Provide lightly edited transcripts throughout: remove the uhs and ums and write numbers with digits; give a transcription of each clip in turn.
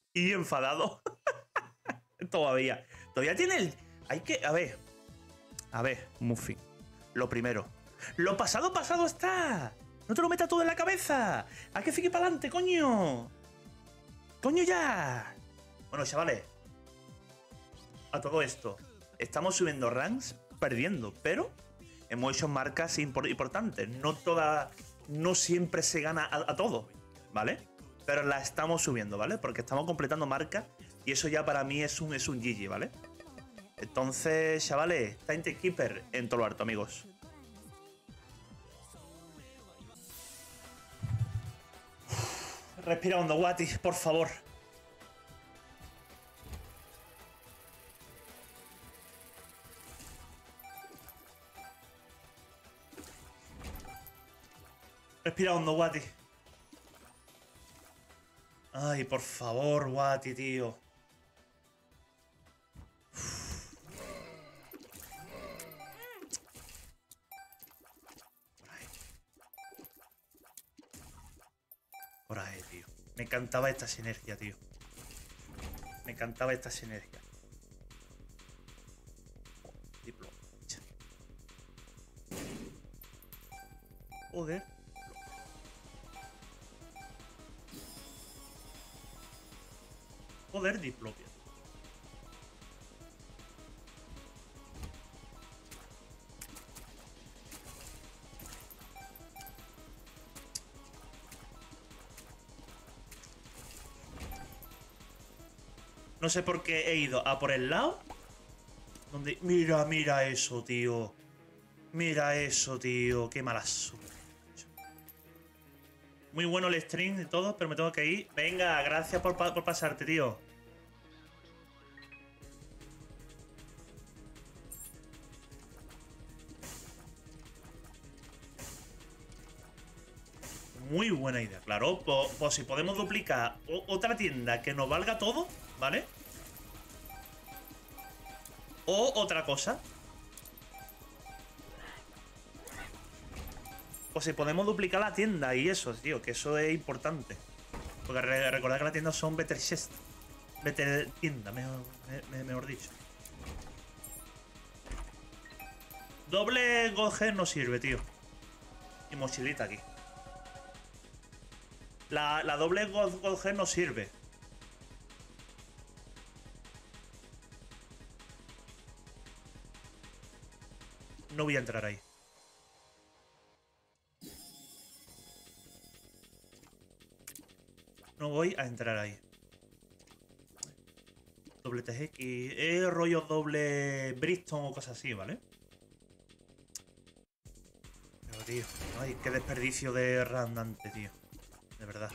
Y enfadado. Todavía. Todavía tiene el... Hay que... A ver, Muffin. Lo primero. Lo pasado, pasado está. No te lo metas todo en la cabeza. Hay que seguir para adelante, coño. Coño ya. Bueno, chavales. A todo esto. Estamos subiendo ranks, perdiendo, pero hemos hecho marcas importantes. No siempre se gana a todo, ¿vale? Pero la estamos subiendo, ¿vale? Porque estamos completando marcas y eso ya para mí es un GG, ¿vale? Entonces, chavales, Timekeeper en todo lo harto, amigos. Respira hondo, Wati, por favor. Respira hondo, Wati. Ay, por favor, Wati, tío. Por ahí, tío. Me encantaba esta sinergia, tío. Me encantaba esta sinergia. Diplo. Joder. Joder, Diplopia. No sé por qué he ido a por el lado. Donde... Mira eso, tío. Mira eso, tío. Qué malazo. Muy bueno el stream y todo, pero me tengo que ir. Venga, gracias por pasarte, tío. Muy buena idea, claro. Pues si podemos duplicar otra tienda que nos valga todo, ¿vale? O otra cosa. Pues si podemos duplicar la tienda y eso, tío, que eso es importante. Porque recordad que las tiendas son better chest. Better tienda, mejor dicho. Doble Goldhead no sirve, tío. Y mochilita aquí. La doble Goldhead no sirve. No voy a entrar ahí. No voy a entrar ahí. Doble TX. Es rollo doble Bristol o cosas así, ¿vale? Pero, tío. Ay, qué desperdicio de randante, tío. De verdad.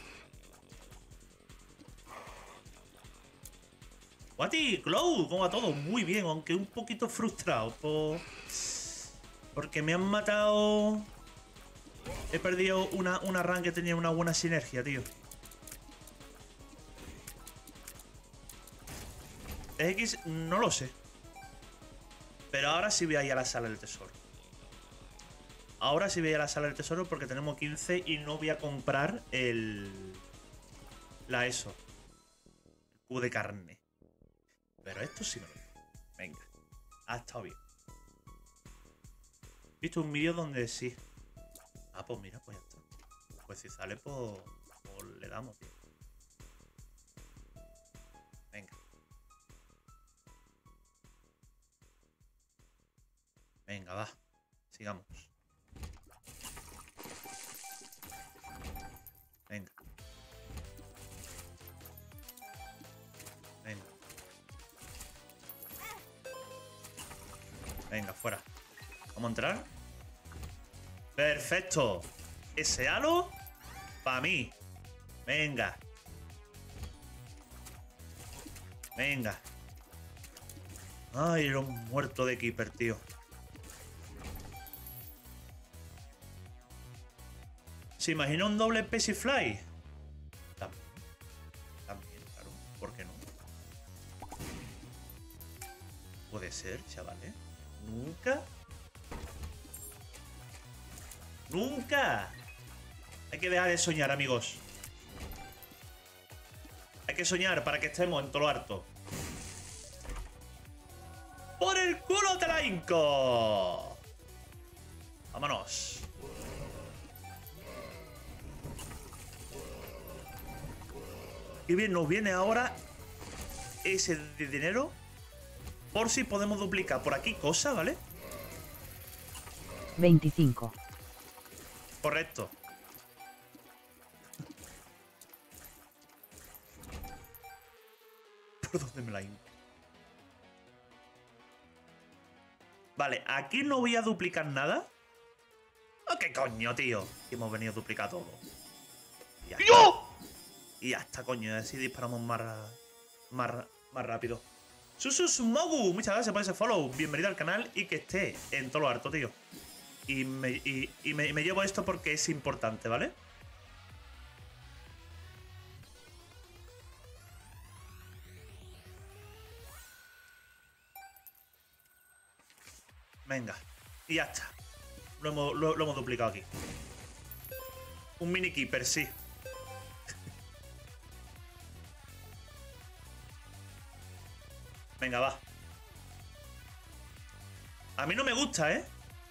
Wati, Glow, ¿cómo va todo? Muy bien, aunque un poquito frustrado porque me han matado. He perdido una run que tenía una buena sinergia, tío. X no lo sé. Pero ahora sí voy a ir a la sala del tesoro. Ahora sí voy a ir a la sala del tesoro porque tenemos 15 y no voy a comprar la eso. El cubo de carne. Pero esto sí me lo digo. Venga. Ha estado bien. He visto un vídeo donde sí. Ah, pues mira, pues ya está. Pues si sale, pues le damos, tío. Venga. Venga, va. Sigamos. Venga. Venga. Venga, fuera. ¿Vamos a entrar? ¡Perfecto! Ese halo, para mí. Venga. Venga. Ay, era un muerto de Keeper, tío. ¿Se imagina un doble Pesifly? También, claro. ¿Por qué no? Puede ser, chavales. Nunca. ¡Nunca! Hay que dejar de soñar, amigos. Hay Hay que soñar para que estemos en todo lo harto. ¡Por el culo te la hinco! Vámonos. Qué bien nos viene ahora ese de dinero. Por si podemos duplicar por aquí cosas, ¿vale? 25. Correcto. ¿Por dónde me la hinco? Vale, aquí no voy a duplicar nada. ¿Oh, qué coño, tío? Hemos venido a duplicar todo. Y ya está, coño. Así disparamos más rápido. Susus Mogu, muchas gracias por ese follow. Bienvenido al canal y que esté en todo lo harto, tío. Y me llevo esto porque es importante, ¿vale? Venga. Y ya está. Lo hemos duplicado aquí. Un mini keeper, sí. Venga, va. A mí no me gusta, ¿eh?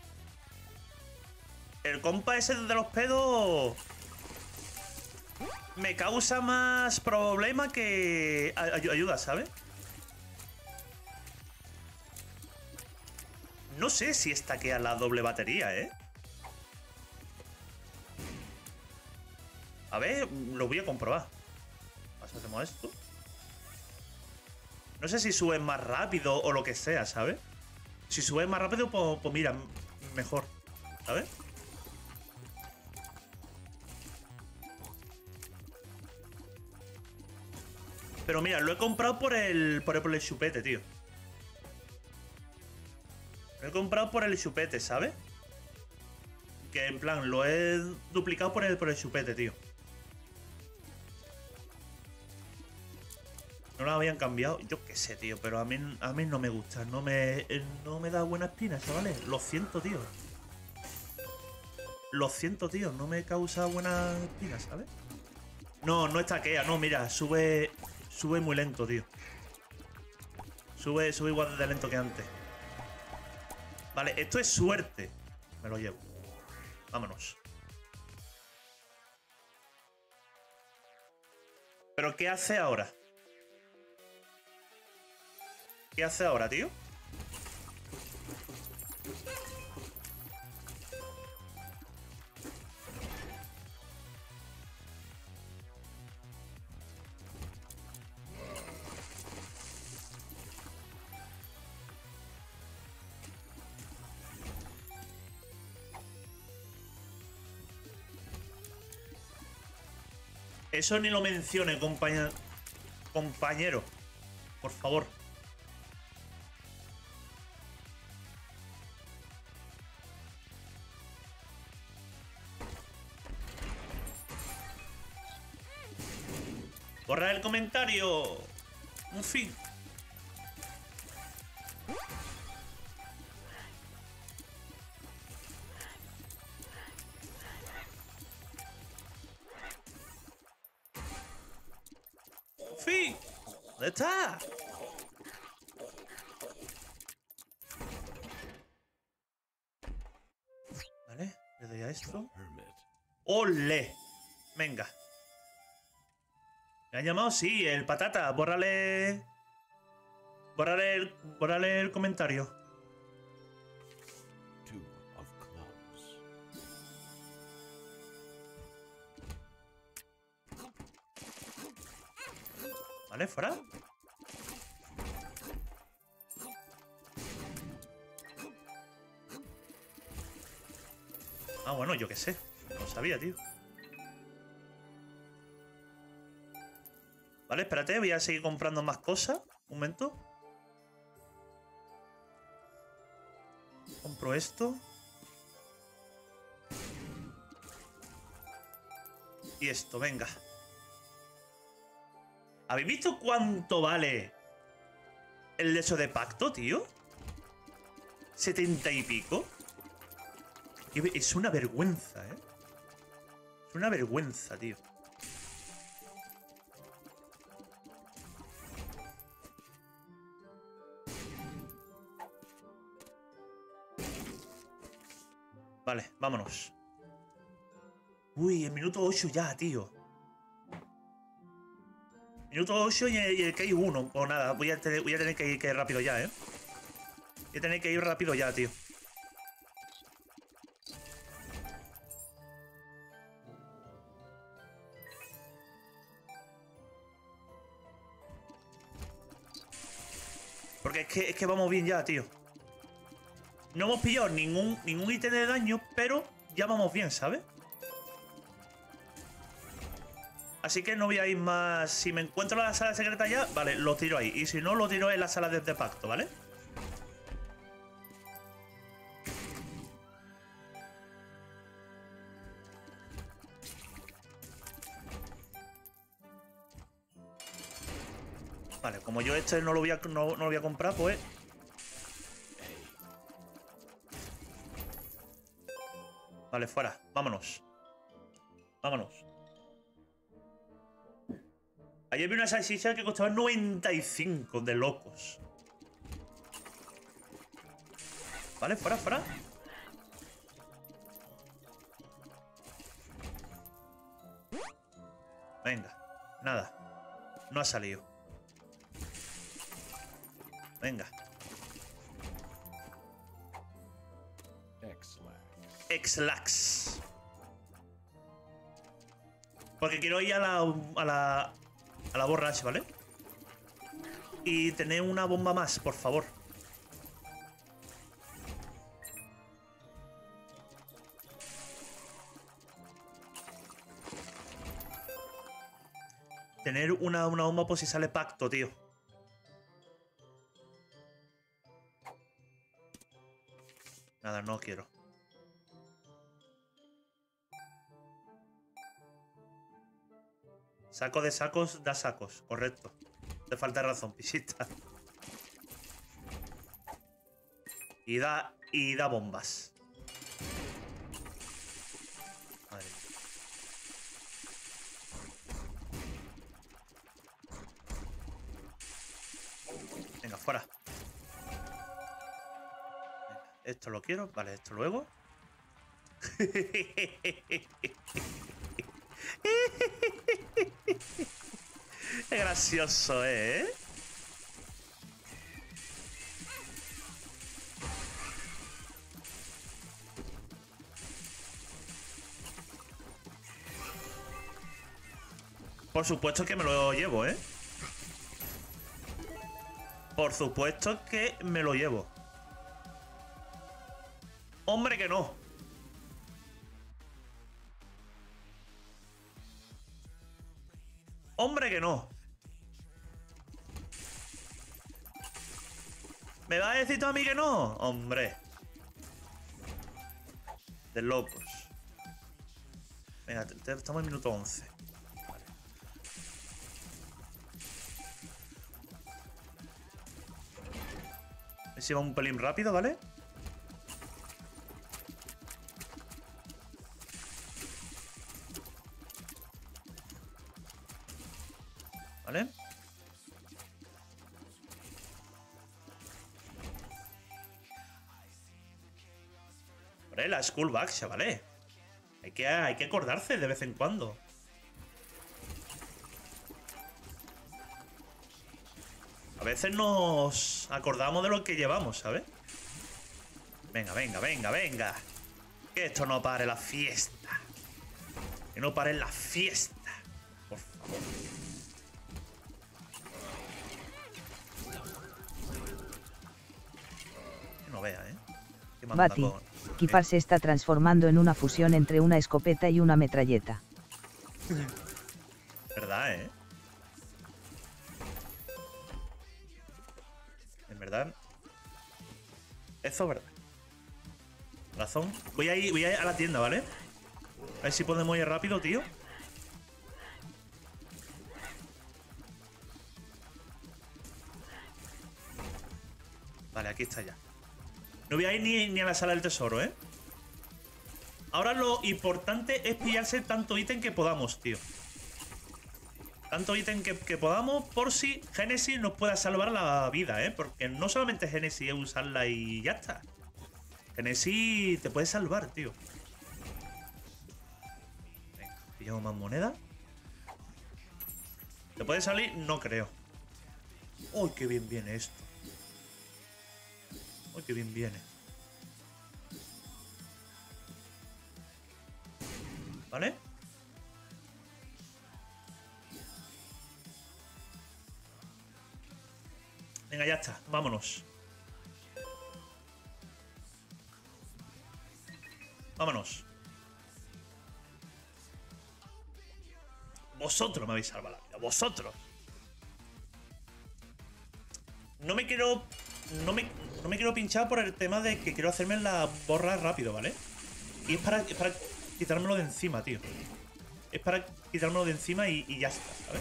El compa ese de los pedos me causa más problema que ayuda, ¿sabes? No sé si estaquea la doble batería, ¿eh? A ver, lo voy a comprobar. Hacemos esto. No sé si sube más rápido o lo que sea, ¿sabes? Si sube más rápido, pues mira, mejor, ¿sabes? Pero mira, lo he comprado por el chupete, tío. Lo he comprado por el chupete, ¿sabes? Que en plan, lo he duplicado por el chupete, tío. No lo habían cambiado, yo qué sé, tío, pero a mí no me gusta, no me da buena espina, chavales. Lo siento, tío. Lo siento, tío, no me causa buena espina, ¿sabes? No, no estaquea, no, mira, sube muy lento, tío. Sube igual de lento que antes. Vale, esto es suerte. Me lo llevo. Vámonos. ¿Pero qué hace ahora? ¿Qué hace ahora, tío? Eso ni lo mencione, compañero. Por favor. Borrar el comentario. En fin. En fin. ¿Dónde está? Vale, le doy a esto. ¡Ole! Venga. ¿Me han llamado? Sí, el patata. Bórrale el comentario. Vale, fuera. Ah, bueno, yo qué sé. No sabía, tío. Vale, espérate, voy a seguir comprando más cosas. Un momento. Compro esto. Y esto, venga. ¿Habéis visto cuánto vale el hecho de pacto, tío? 70 y pico. Es una vergüenza, ¿eh? Es una vergüenza, tío. Vale, vámonos. Uy, el minuto 8 ya, tío. Minuto 8 y el que hay 1. Pues nada, voy a tener que ir rápido ya, ¿eh? Voy a tener que ir rápido ya, tío. Porque es que vamos bien ya, tío. No hemos pillado ningún ítem de daño, pero ya vamos bien, ¿sabes? Así que no voy a ir más... Si me encuentro en la sala secreta ya, vale, lo tiro ahí. Y si no, lo tiro en la sala de pacto, ¿vale? Vale, como yo este no lo voy a comprar, pues... Vale, fuera. Vámonos. Vámonos. Ayer vi una salchicha que costaba 95 de locos. Vale, fuera, fuera. Venga. Nada. No ha salido. Venga. Exlax. Porque quiero ir a la borracha, ¿vale? Y tener una bomba más, por favor. Tener una bomba por si sale pacto, tío. Nada, no quiero. Saco de sacos da sacos, correcto. Te falta razón, pisita. Y da bombas. Madre mía. Venga, fuera. Venga, esto lo quiero. Vale, esto luego. Qué gracioso, ¿eh? Por supuesto que me lo llevo, ¿eh? Por supuesto que me lo llevo. ¡Hombre, que no! ¡Hombre, que no! ¿Me vas a decir tú a mí que no? ¡Hombre! De locos. Venga, estamos en minuto 11. Vale. A ver si va un pelín rápido, ¿vale? ¿Vale? Hombre, la Skullback, chavales. Hay que acordarse de vez en cuando. A veces nos acordamos de lo que llevamos, ¿sabes? Venga, venga, venga, venga. Que esto no pare la fiesta. Que no pare la fiesta. Por favor. Que no vea, ¿eh? Que manda Bati, con... Kipar se está transformando en una fusión entre una escopeta y una metralleta. ¿Verdad, eh? En verdad. Eso es verdad. Razón. Voy a ir a la tienda, ¿vale? A ver si podemos ir rápido, tío. Vale, aquí está ya. No voy a ir ni a la sala del tesoro, ¿eh? Ahora lo importante es pillarse tanto ítem que podamos, tío. Tanto ítem que podamos por si Génesis nos pueda salvar la vida, ¿eh? Porque no solamente Génesis es usarla y ya está. Genesi te puede salvar, tío. Venga, pillamos más moneda. ¿Te puede salir? No creo. ¡Uy, qué bien viene esto! ¡Uy, qué bien viene! ¿Vale? Venga, ya está. Vámonos. Vámonos. Vosotros me habéis salvado la vida. Vosotros. No me quiero... No me quiero pinchar por el tema de que quiero hacerme la borra rápido, ¿vale? Y es para quitármelo de encima, tío. Es para quitármelo de encima y ya está, ¿sabes?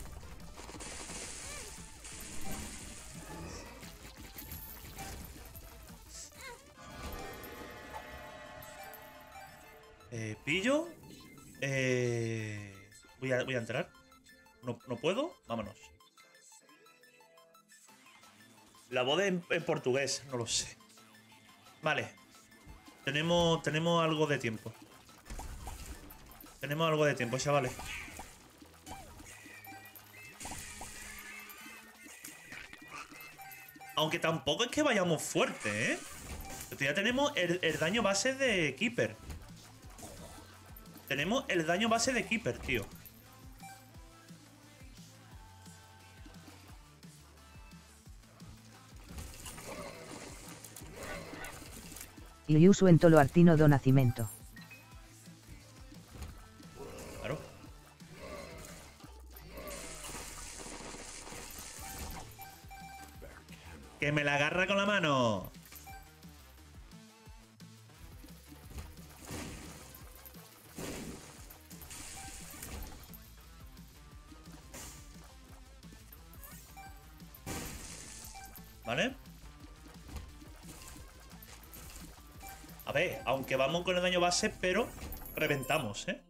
Pillo. Voy a entrar. No puedo. Vámonos. La voz en portugués, no lo sé. Vale. Tenemos algo de tiempo. Tenemos algo de tiempo, chavales. Aunque tampoco es que vayamos fuerte, ¿eh? Pero ya tenemos el daño base de Keeper. Tenemos el daño base de Keeper, tío. Iusu en Tolo Artino do Nacimento. Claro. Que me la agarra con la mano. ¿Vale? A ver, aunque vamos con el daño base, pero reventamos, ¿eh?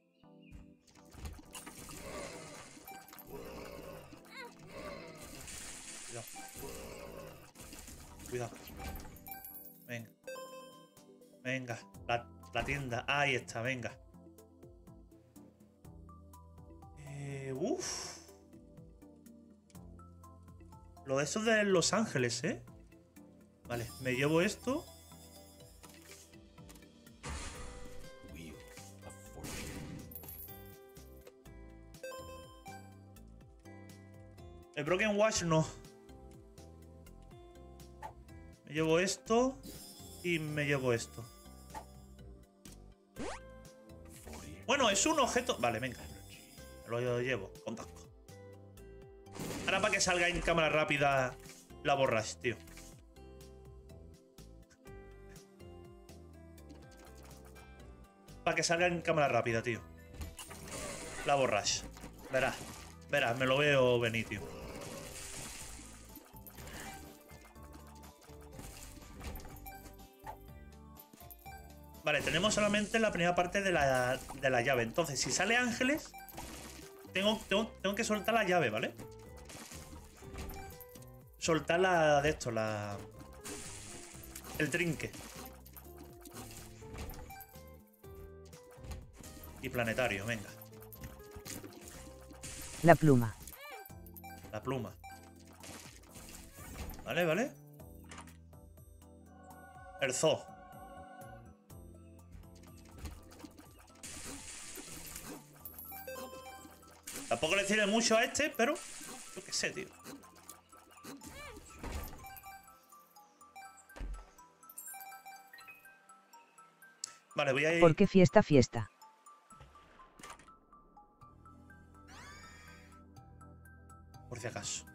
Cuidado. Cuidado. Venga. Venga. La tienda. Ahí está, venga. Uff. Lo de esos de Los Ángeles, ¿eh? Vale, me llevo esto. El Broken Watch no. Me llevo esto. Y me llevo esto. Bueno, es un objeto... Vale, venga. Me lo llevo, con casco. Ahora para que salga en cámara rápida la borras, tío. Para que salga en cámara rápida, tío. La borras. Verás. Verás, me lo veo venir, tío. Vale, tenemos solamente la primera parte de la llave. Entonces, si sale ángeles, tengo que soltar la llave, ¿vale? Soltar la de esto, el trinque. Y planetario, venga. La pluma. La pluma. Vale, vale. El zoo. Tampoco le sirve mucho a este, pero yo qué sé, tío. Vale, voy a ir... ¿Por qué fiesta, fiesta? Por si acaso.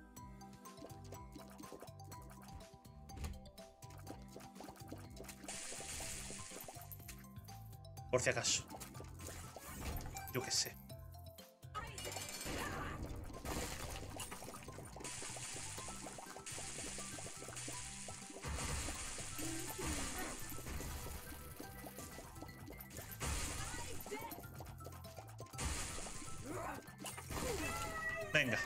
Por si acaso. Yo qué sé. Venga.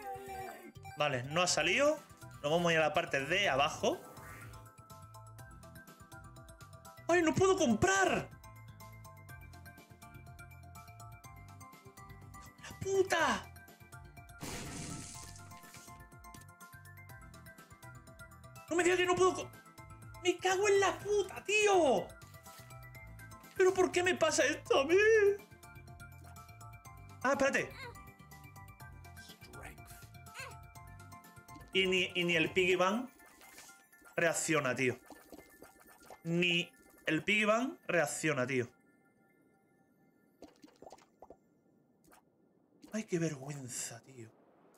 Vale, no ha salido. Nos vamos a ir a la parte de abajo. ¡Ay, no puedo comprar! ¡La puta! No me digas que no puedo... ¡Me cago en la puta, tío! ¿Pero por qué me pasa esto a mí? Ah, espérate. Y ni el Piggy Bank reacciona, tío. Ni el Piggy Bank reacciona, tío. Ay, qué vergüenza, tío.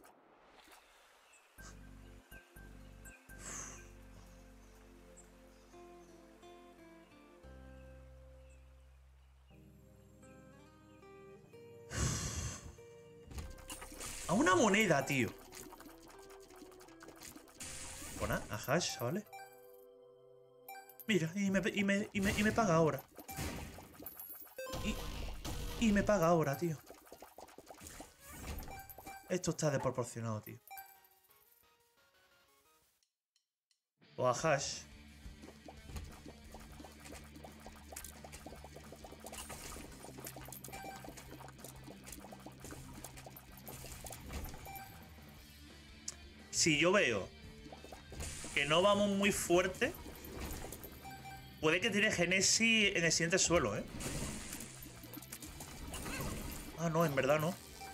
A una moneda, tío. Bueno, a hash, ¿vale? Mira, y me paga ahora. Y me paga ahora, tío. Esto está desproporcionado, tío. O a hash. Si yo veo que no vamos muy fuerte, puede que tire Genesis en el siguiente suelo, ¿eh? Ah, no, en verdad no.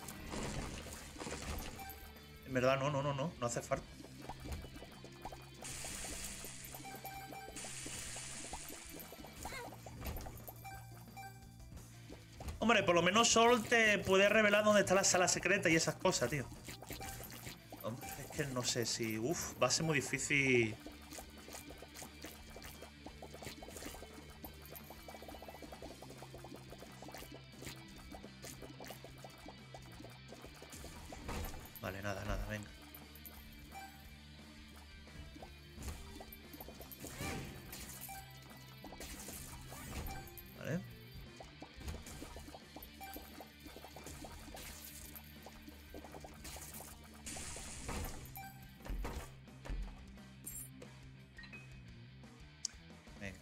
En verdad no hace falta. Hombre, por lo menos Sol te puede revelar dónde está la sala secreta y esas cosas, tío. Hombre, es que no sé si... Uf, va a ser muy difícil... Vale, nada, venga. Vale. Venga.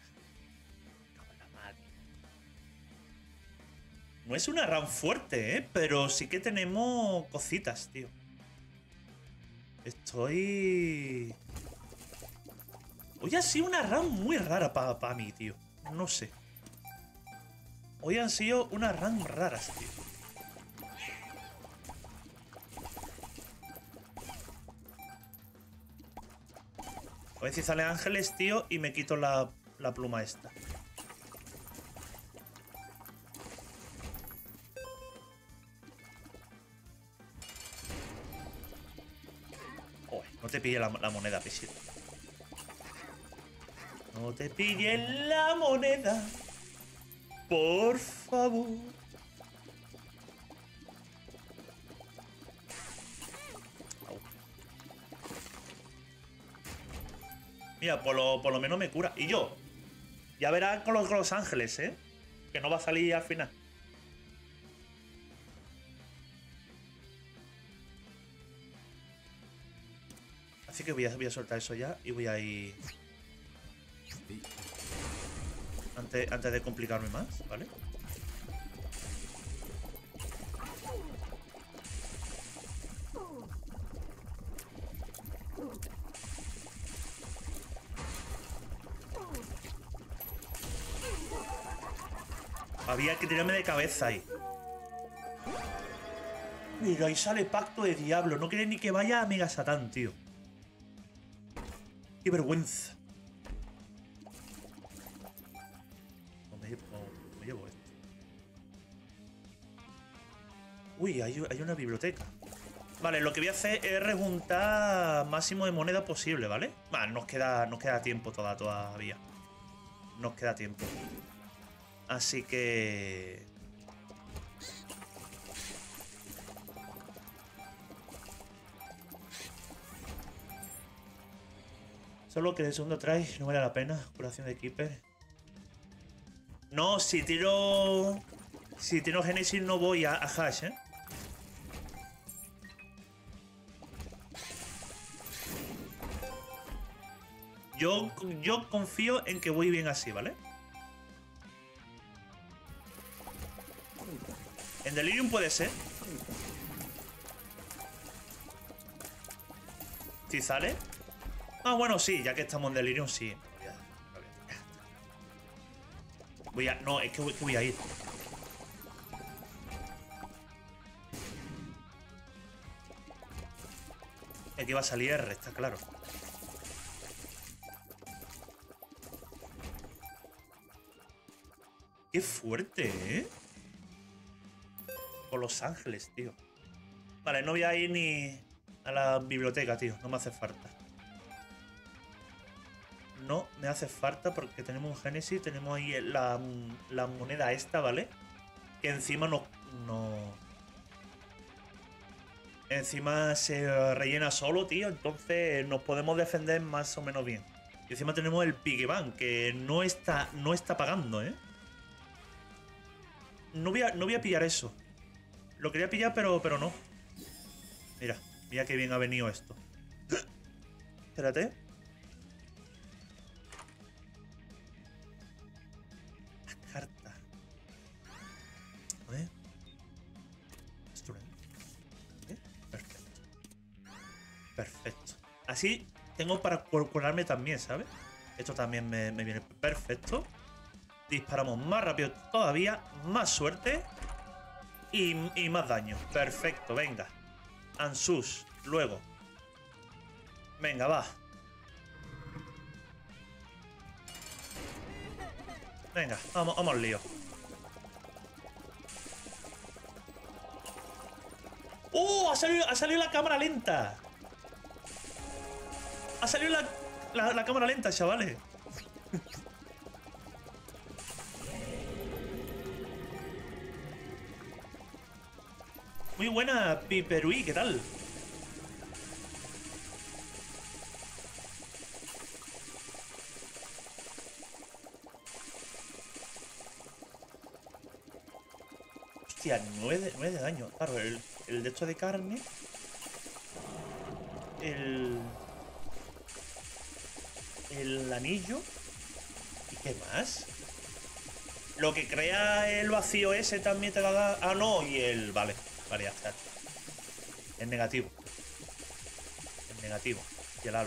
No es una RAM fuerte, ¿eh? Pero sí que tenemos cositas, tío. Estoy... Hoy ha sido una RAM muy rara para mí, tío. No sé. Hoy han sido unas RAM raras, tío. A ver si sale Ángeles, tío, y me quito la pluma esta. No te pille la moneda, pisito. No te pille la moneda. Por favor. Au. Mira, por lo menos me cura. Y yo. Ya verás con los ángeles, ¿eh? Que no va a salir al final. Así que voy a soltar eso ya y voy a ir... Antes de complicarme más, ¿vale? Había que tirarme de cabeza ahí. Mira, ahí sale Pacto de Diablo. No quiere ni que vaya a Mega Satán, tío. ¡Qué vergüenza! No me llevo esto. Uy, hay una biblioteca. Vale, lo que voy a hacer es rejuntar máximo de moneda posible, ¿vale? Vale, nos queda tiempo todavía. Nos queda tiempo. Así que... Solo que el segundo try no vale la pena. Curación de Keeper. No, si tiro Genesis no voy a hash, ¿eh? Yo confío en que voy bien así, ¿vale? En Delirium puede ser. Si sale. Ah, bueno, sí, ya que estamos en Delirium, sí. No, es que voy a ir. Aquí va a salir R, está claro. Qué fuerte, ¿eh? Por Los Ángeles, tío. Vale, no voy a ir ni a la biblioteca, tío. No me hace falta. No me hace falta porque tenemos un Génesis. Tenemos ahí la moneda esta, ¿vale? Que encima no... Encima se rellena solo, tío. Entonces nos podemos defender más o menos bien. Y encima tenemos el Piggyban, que no está pagando, ¿eh? No voy a pillar eso. Lo quería pillar, pero no. Mira qué bien ha venido esto. Espérate. La carta. A ver. Perfecto. Perfecto. Así tengo para curarme también, ¿sabes? Esto también me viene perfecto. Disparamos más rápido todavía. Más suerte. Y más daño. Perfecto, venga. Ansus, luego. Venga, va. Venga, vamos al lío. ¡Oh! Ha salido la cámara lenta. Ha salido la cámara lenta, chavales. Muy buena, Piperui, ¿qué tal? Hostia, 9 de daño. Claro, el de esto de carne. El anillo. ¿Y qué más? Lo que crea el vacío ese también te da... Ah, no, y el... Vale, ya está. Es negativo. Es negativo. Y el halo.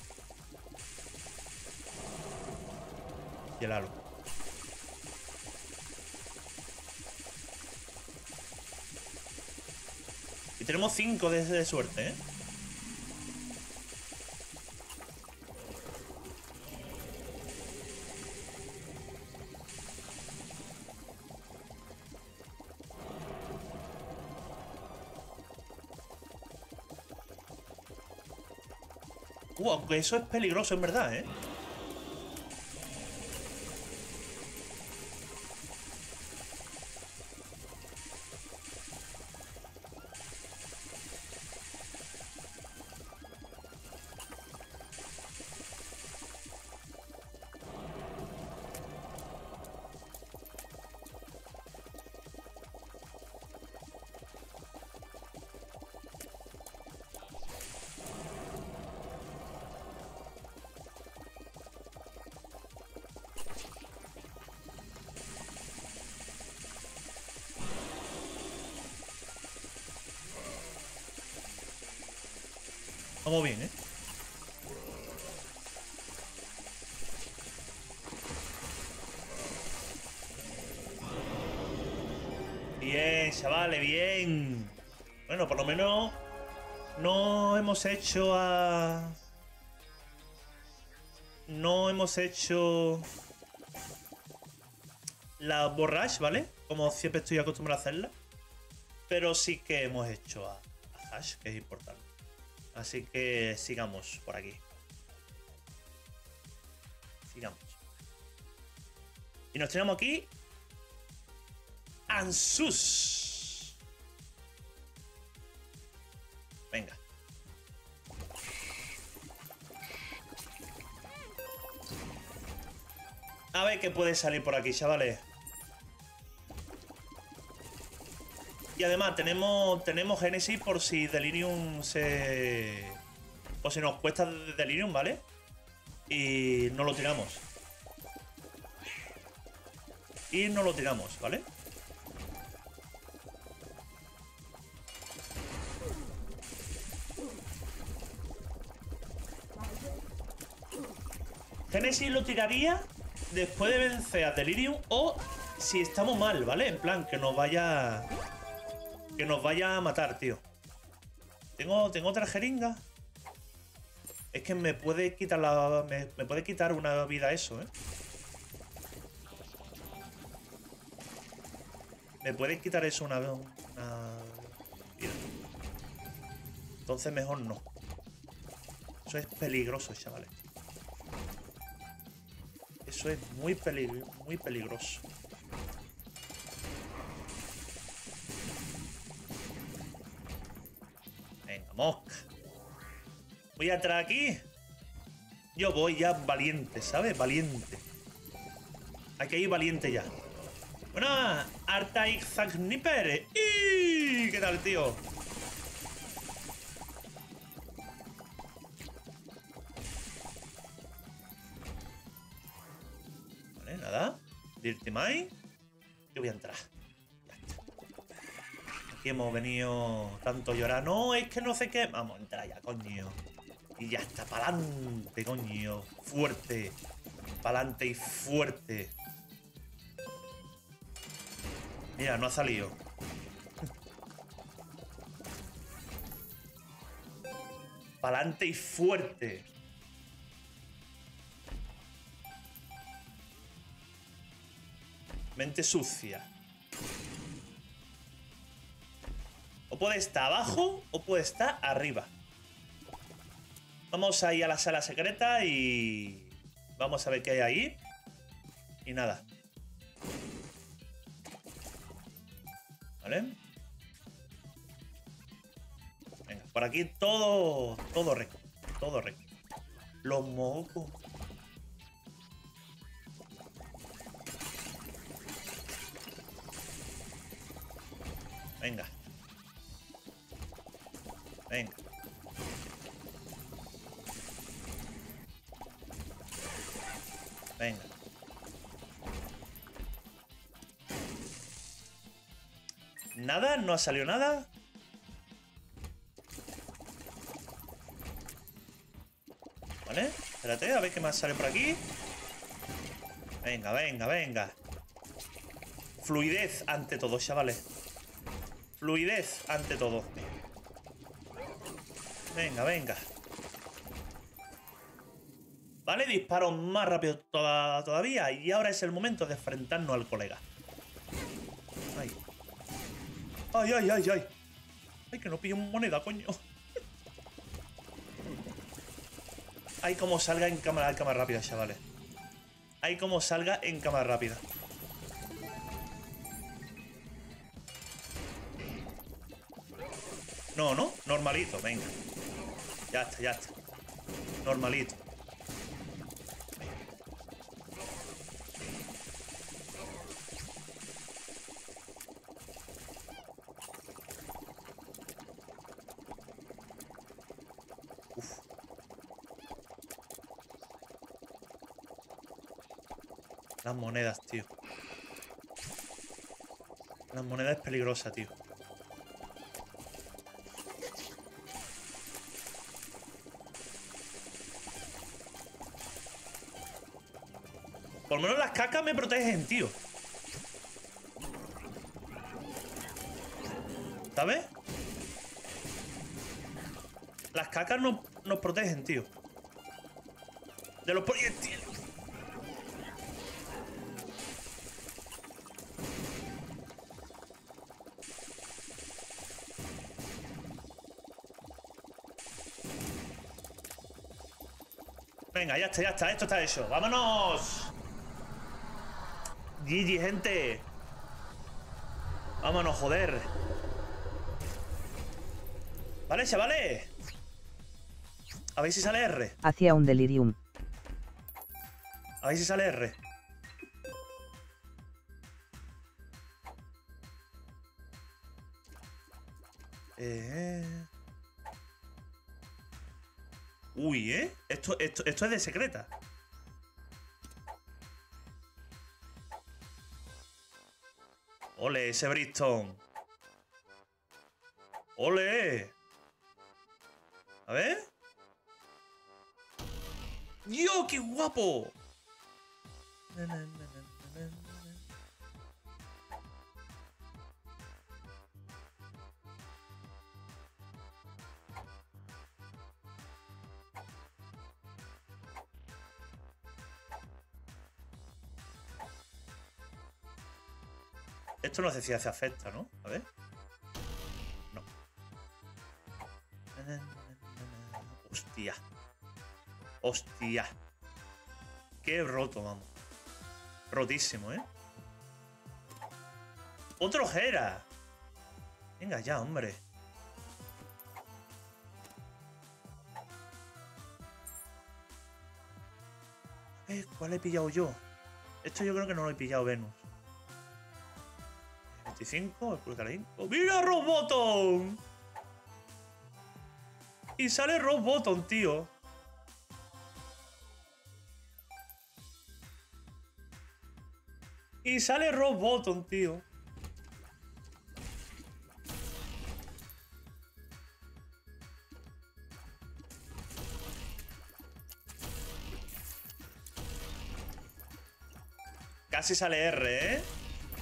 Y el halo. Y tenemos 5 de suerte, ¿eh? Aunque eso es peligroso en verdad, ¿eh? Vamos bien, ¿eh? Bien, chavales, bien. Bueno, por lo menos no hemos hecho a... No hemos hecho la borrash, ¿vale? Como siempre estoy acostumbrado a hacerla. Pero sí que hemos hecho a hash, que es importante. Así que sigamos por aquí. Sigamos. Y nos tenemos aquí Ansus. Venga. A ver qué puede salir por aquí, chavales. Y además tenemos Génesis por si Delirium se... O si nos cuesta Delirium, ¿vale? Y no lo tiramos. Y no lo tiramos, ¿vale? Genesis lo tiraría después de vencer a Delirium o si estamos mal, ¿vale? En plan, que nos vaya... Que nos vaya a matar, tío. Tengo otra jeringa. Es que me puede quitar la... Me puede quitar una vida eso, ¿eh? Me puede quitar eso una vida. Entonces mejor no. Eso es peligroso, chavales. Eso es muy peligroso. Venga, mosca. Voy a entrar aquí. Yo voy ya valiente, ¿sabes? Valiente. Hay que ir valiente ya. Bueno, Artaix Zagnipper. ¡Y! ¿Qué tal, tío? Vale, nada. Dirty Mai. Yo voy a entrar. Ya está. Aquí hemos venido tanto llorar. No, es que no sé qué. Vamos a entrar ya, coño. Y ya está, pa'lante, coño. Fuerte. Pa'lante y fuerte. Mira, no ha salido. Pa'lante y fuerte. Mente sucia. O puede estar abajo o puede estar arriba. Vamos a ir a la sala secreta y... Vamos a ver qué hay ahí. Y nada. ¿Vale? Venga, por aquí todo recto. Todo recto. Los mocos. Venga. Venga. Venga. Nada, no ha salido nada. Vale, espérate, a ver qué más sale por aquí. Venga, venga, venga. Fluidez ante todo, chavales. Fluidez ante todo. Venga, venga. Vale, disparos más rápido todavía. Y ahora es el momento de enfrentarnos al colega. Ay. Ay, ay, ay, ay. Ay, que no pillo moneda, coño. Ay, como salga en cámara rápida, chavales. Ay, como salga en cámara rápida. No, no, normalito, venga. Ya está, ya está. Normalito. Uf. Las monedas, tío. Las monedas es peligrosa, tío. Por lo menos las cacas me protegen, tío. ¿Sabes? Las cacas nos protegen, tío. De los proyectiles. Venga, ya está, ya está. Esto está hecho. ¡Vámonos! GG, gente. Vámonos, joder. Vale, chavales. A ver si sale R. Hacia un delirium. A ver si sale R. Uy, ¿eh? Esto es de secreta. Ole, ese Brimstone. Ole. A ver. ¡Yo, qué guapo! Esto no sé si hace afecta, ¿no? A ver. No. Hostia. Hostia. Qué roto, vamos. Rotísimo, ¿eh? ¡Otro Hera! Venga ya, hombre. A ver, ¿cuál he pillado yo? Esto yo creo que no lo he pillado, Venus. 25, el Pulcarinco. ¡Mira, Rock Bottom! Y sale Rock Bottom, tío. Y sale Rock Bottom, tío. Casi sale R, ¿eh?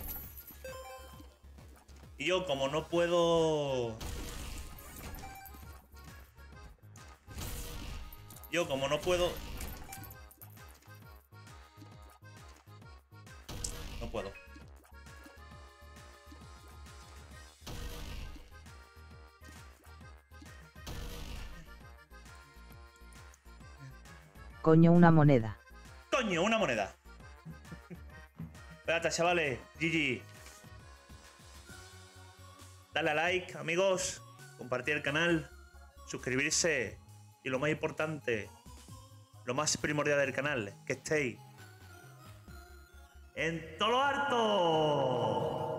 Y yo, como no puedo... No puedo. Coño, una moneda. ¡Coño, una moneda! Espérate, chavales. GG. Dale a like, amigos. Compartir el canal. Suscribirse. Y lo más importante, lo más primordial del canal, que estéis en todo lo harto.